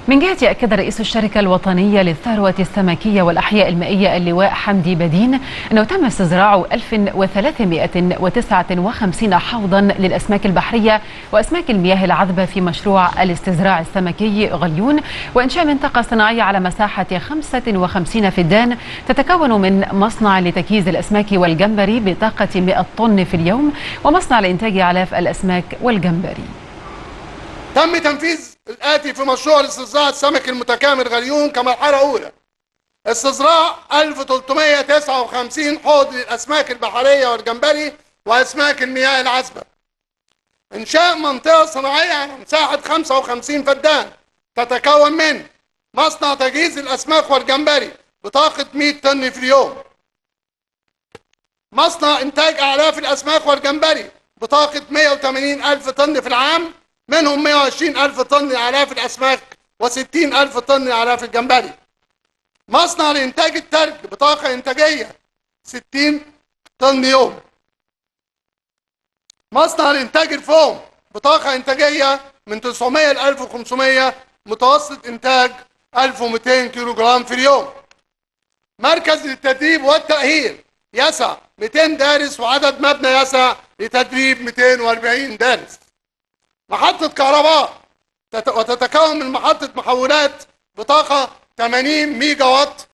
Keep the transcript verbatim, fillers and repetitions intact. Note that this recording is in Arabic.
من جهة أكد رئيس الشركة الوطنية للثروة السمكية والأحياء المائية اللواء حمدي بدين أنه تم استزراع ألف وثلاثمائة وتسعة وخمسين حوضا للأسماك البحرية وأسماك المياه العذبة في مشروع الاستزراع السمكي غليون، وإنشاء منطقة صناعية على مساحة خمسة وخمسين فدان تتكون من مصنع لتكييز الأسماك والجمبري بطاقة مئة طن في اليوم ومصنع لإنتاج أعلاف الأسماك والجمبري. تم تنفيذ الآتي في مشروع الاستصدار السمكي المتكامل غليون كمرحلة أولى: استصدار ألف وثلاثمائة وتسعة وخمسين حوض للأسماك البحرية والجمبري وأسماك المياه العذبة. إنشاء منطقة صناعية على مساحة خمسة وخمسين فدان تتكون من مصنع تجهيز الأسماك والجمبري بطاقة مئة طن في اليوم، مصنع إنتاج أعلاف الأسماك والجمبري بطاقة مئة وثمانين ألف طن في العام، منهم مئة وعشرين ألف طن لأعلاف الأسماك وستين ألف طن لأعلاف الجمبري، مصنع لإنتاج الترج بطاقة إنتاجية ستين طن يوم، مصنع لإنتاج الفوم بطاقة إنتاجية من تسعمائة ل ألف وخمسمائة، متوسط إنتاج ألف ومئتين كيلو جرام في اليوم، مركز للتدريب والتأهيل يسع مئتين دارس وعدد مبنى يسع لتدريب مئتين وأربعين دارس، محطة كهرباء وتتكون من محطة محولات بطاقة ثمانين ميجا وات